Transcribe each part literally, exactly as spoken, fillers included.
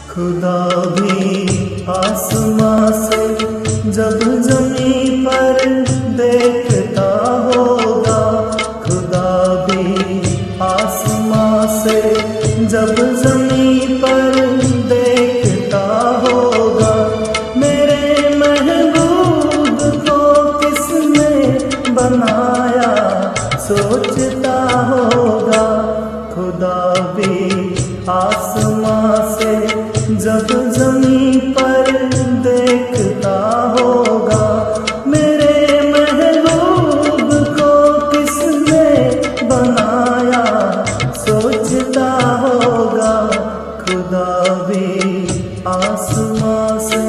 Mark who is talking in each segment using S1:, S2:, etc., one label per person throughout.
S1: खुदा भी आसमां से जब जमीन पर देखता होगा, खुदा भी आसमां से जब जमीन पर देखता होगा। मेरे महबूब को किसने बनाया सोचता होगा, खुदा भी आसमां से जब जमीन पर देखता होगा। मेरे महबूब को किसने बनाया सोचता होगा, खुदा भी आसमां से।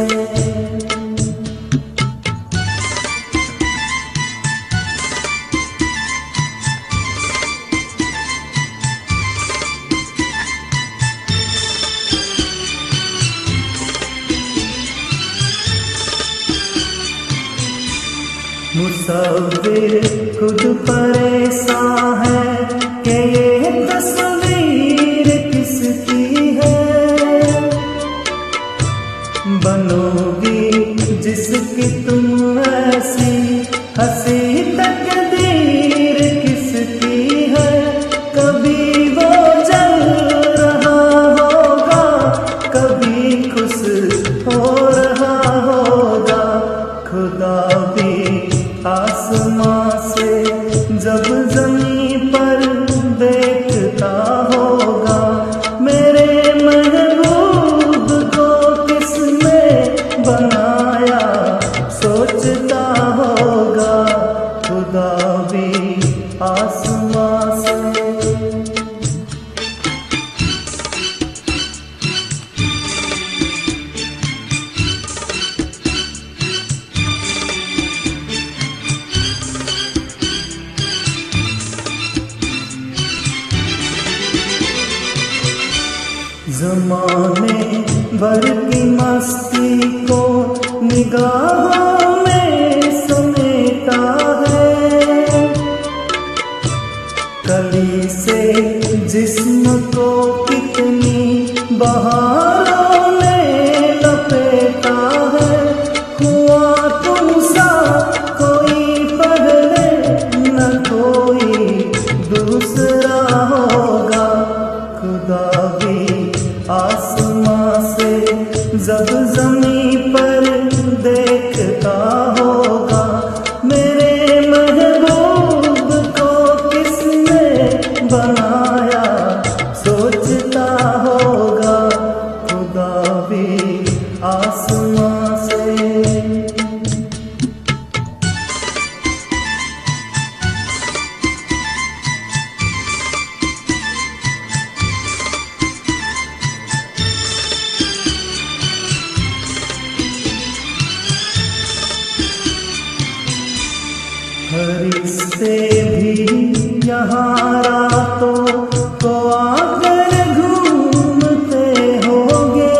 S1: मुसव्विर खुद परेशान है कि ये तस्वीर किसकी है। बनोगी जिसकी तुम ऐसी हंसी तकदीर किसकी है। कभी वो जल रहा होगा, कभी खुश हो रहा होगा, खुदा भी आसमां से जब जमीन पर देखता होगा। मेरे महबूब को किसने बनाया सोचता होगा, खुदा भी आसमां से। ज़माने भर की मस्ती को निगाहों में समेटा है। कली से जिस्म को कितनी बहारों ने लपेटा है। हुआ तुमसा कोई पहले न कोई दूसरा होगा, खुदा भी आसमां से जब जमीन पर देखता होगा। मेरे महबूब को किसने बनाया सोचता होगा, खुदा भी आसमां से। फरिश्ते भी यहाँ रातों को आकर घूमते होंगे।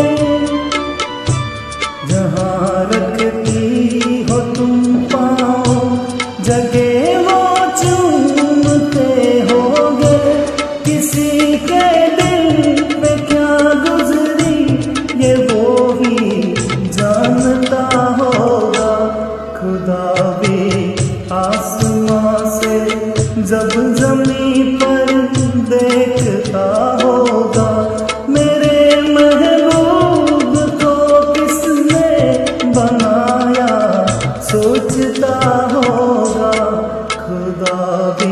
S1: जहाँ रखती हो तुम पाँव जगह वो चूमते होंगे। किसी के दिल पे क्या गुजरी ये वो ही जानता होगा, खुदा भी आसमां से जब जमीन पर देखता होगा। मेरे महबूब को किसने बनाया सोचता होगा, खुदा भी